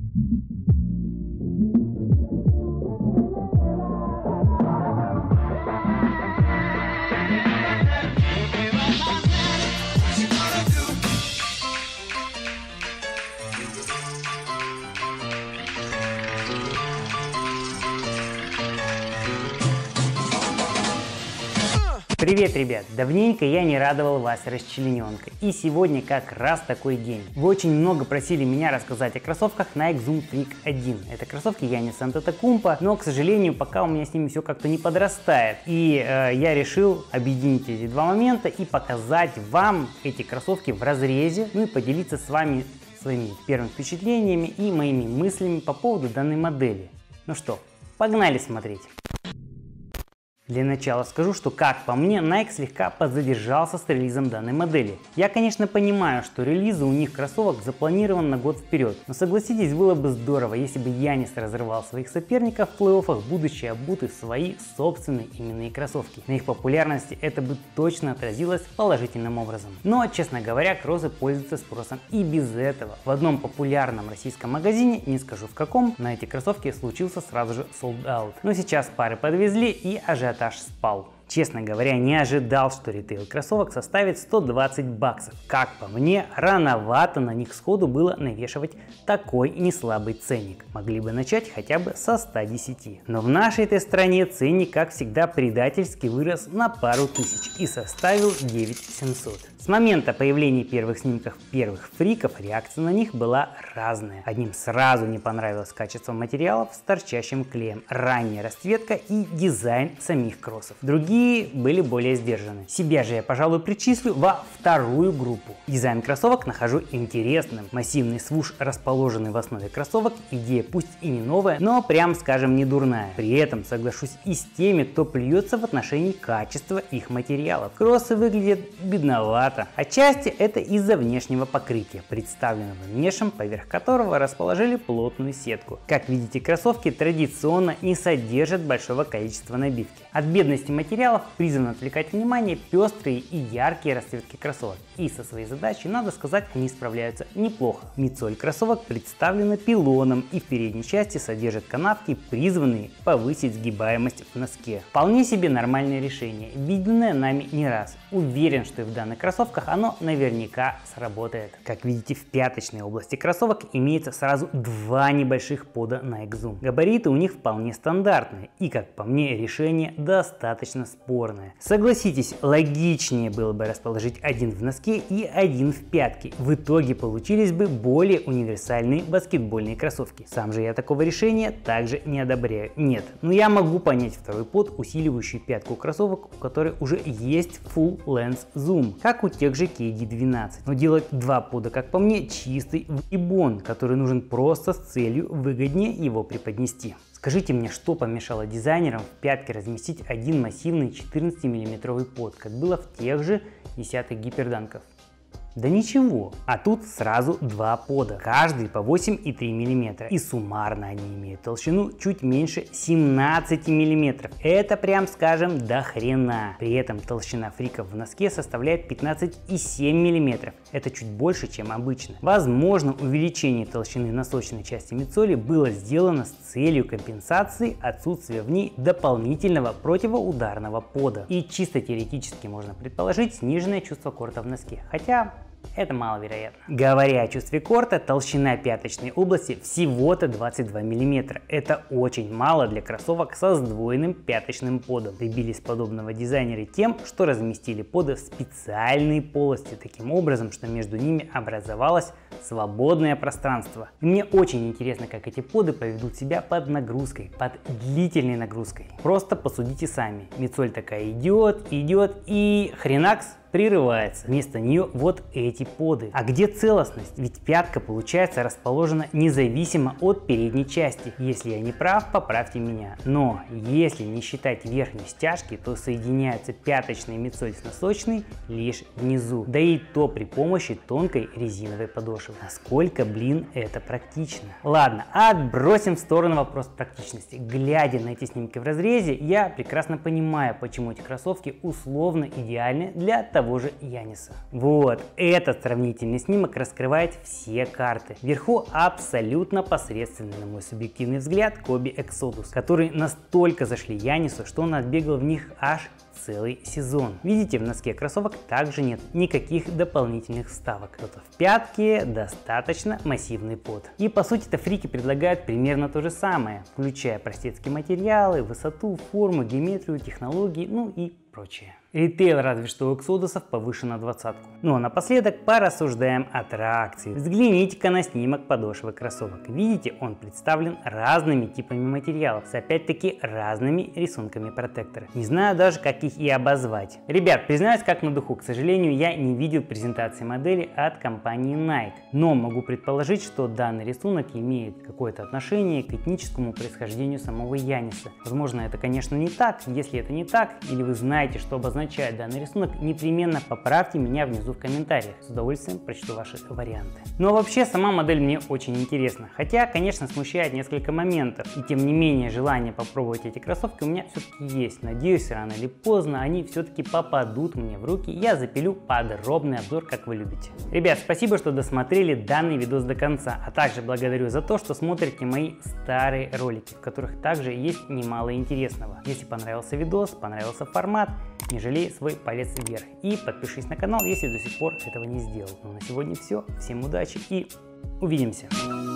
Привет, ребят! Давненько я не радовал вас расчлененкой, и сегодня как раз такой день. Вы очень много просили меня рассказать о кроссовках Nike Zoom Freak 1. Это кроссовки Янниса Антетокумпо, но, к сожалению, пока у меня с ними все как-то не подрастает. И я решил объединить эти два момента и показать вам эти кроссовки в разрезе, ну и поделиться с вами своими первыми впечатлениями и моими мыслями по поводу данной модели. Ну что, погнали смотреть! Для начала скажу, что, как по мне, Nike слегка подзадержался с релизом данной модели. Я, конечно, понимаю, что релизы у них кроссовок запланирован на год вперед, но согласитесь, было бы здорово, если бы Яннис разрывал своих соперников в плей-оффах, будучи обуты в свои собственные именные кроссовки. На их популярности это бы точно отразилось положительным образом. Но, честно говоря, кроссы пользуются спросом и без этого. В одном популярном российском магазине, не скажу в каком, на эти кроссовки случился сразу же sold out. Но сейчас пары подвезли и ажиотаж спал. Честно говоря, не ожидал, что ритейл кроссовок составит 120 баксов. Как по мне, рановато на них сходу было навешивать такой неслабый ценник. Могли бы начать хотя бы со 110. Но в нашей-то стране ценник, как всегда, предательски вырос на пару тысяч и составил 9700. С момента появления первых снимков первых фриков реакция на них была разная. Одним сразу не понравилось качество материалов с торчащим клеем, ранняя расцветка и дизайн самих кроссов. Другие были более сдержаны. Себя же я, пожалуй, причислю во вторую группу. Дизайн кроссовок нахожу интересным. Массивный свуш, расположенный в основе кроссовок, идея пусть и не новая, но прям скажем не дурная. При этом соглашусь и с теми, кто плюется в отношении качества их материалов. Кроссы выглядят бедновато. Отчасти это из-за внешнего покрытия, представленного мешем, поверх которого расположили плотную сетку. Как видите, кроссовки традиционно не содержат большого количества набивки. От бедности материалов призвано отвлекать внимание пестрые и яркие расцветки кроссовок. И со своей задачей, надо сказать, они справляются неплохо. Мидсоль кроссовок представлена пилоном и в передней части содержит канавки, призванные повысить сгибаемость в носке. Вполне себе нормальное решение, виденное нами не раз. Уверен, что и в данных кроссовках оно наверняка сработает. Как видите, в пяточной области кроссовок имеется сразу два небольших пода Nike Zoom. Габариты у них вполне стандартные и, как по мне, решение достаточно спорное. Согласитесь, логичнее было бы расположить один в носке и один в пятке. В итоге получились бы более универсальные баскетбольные кроссовки. Сам же я такого решения также не одобряю. Нет, но я могу понять второй под, усиливающий пятку кроссовок, у которой уже есть Full Lens Zoom, как у тех же KD12. Но делать два пода, как по мне, чистый выебон, который нужен просто с целью выгоднее его преподнести. Скажите мне, что помешало дизайнерам в пятке разместить один массивный 14 мм под, как было в тех же 10-х гиперданков? Да ничего, а тут сразу два пода, каждый по 8,3 мм, и суммарно они имеют толщину чуть меньше 17 мм. Это прям скажем до хрена. При этом толщина фриков в носке составляет 15,7 мм. Это чуть больше, чем обычно. Возможно, увеличение толщины носочной части мидсоли было сделано с целью компенсации отсутствия в ней дополнительного противоударного пода. И чисто теоретически можно предположить сниженное чувство корта в носке, хотя это маловероятно. Говоря о чувстве корта, толщина пяточной области всего-то 22 мм. Это очень мало для кроссовок со сдвоенным пяточным подом. Добились подобного дизайнеры тем, что разместили поды в специальные полости, таким образом, что между ними образовалось свободное пространство. И мне очень интересно, как эти поды поведут себя под нагрузкой, под длительной нагрузкой. Просто посудите сами. Мидсоль такая идет и хренакс прерывается. Вместо нее вот эти поды. А где целостность? Ведь пятка получается расположена независимо от передней части. Если я не прав, поправьте меня. Но если не считать верхней стяжки, то соединяются пяточный мидсоль с носочной лишь внизу. Да и то при помощи тонкой резиновой подошвы. Насколько, блин, это практично. Ладно, отбросим в сторону вопрос практичности. Глядя на эти снимки в разрезе, я прекрасно понимаю, почему эти кроссовки условно идеальны для того того же Яниса. Вот, этот сравнительный снимок раскрывает все карты. Вверху абсолютно посредственный, на мой субъективный взгляд, Kobe Exodus, которые настолько зашли Янису, что он отбегал в них аж целый сезон. Видите, в носке кроссовок также нет никаких дополнительных вставок. Зато в пятке достаточно массивный под. И по сути-то фрики предлагают примерно то же самое, включая простецкие материалы, высоту, форму, геометрию, технологии, ну и прочее. Ритейл разве что у Exodus'ов повыше на 20-ку. Ну а напоследок порассуждаем о тракции. Взгляните-ка на снимок подошвы кроссовок. Видите, он представлен разными типами материалов с опять-таки разными рисунками протектора. Не знаю даже, как их и обозвать. Ребят, признаюсь как на духу, к сожалению, я не видел презентации модели от компании Nike. Но могу предположить, что данный рисунок имеет какое-то отношение к этническому происхождению самого Яниса. Возможно, это, конечно, не так. Если это не так, или вы знаете, что обозначает данный рисунок, непременно поправьте меня внизу в комментариях. С удовольствием прочту ваши варианты. Но вообще сама модель мне очень интересна. Хотя, конечно, смущает несколько моментов. И тем не менее, желание попробовать эти кроссовки у меня все-таки есть. Надеюсь, рано или поздно они все-таки попадут мне в руки. И я запилю подробный обзор, как вы любите. Ребят, спасибо, что досмотрели данный видос до конца. А также благодарю за то, что смотрите мои старые ролики, в которых также есть немало интересного. Если понравился видос, понравился формат, не жалей свой палец вверх. И подпишись на канал, если до сих пор этого не сделал. Ну, на сегодня все. Всем удачи и увидимся.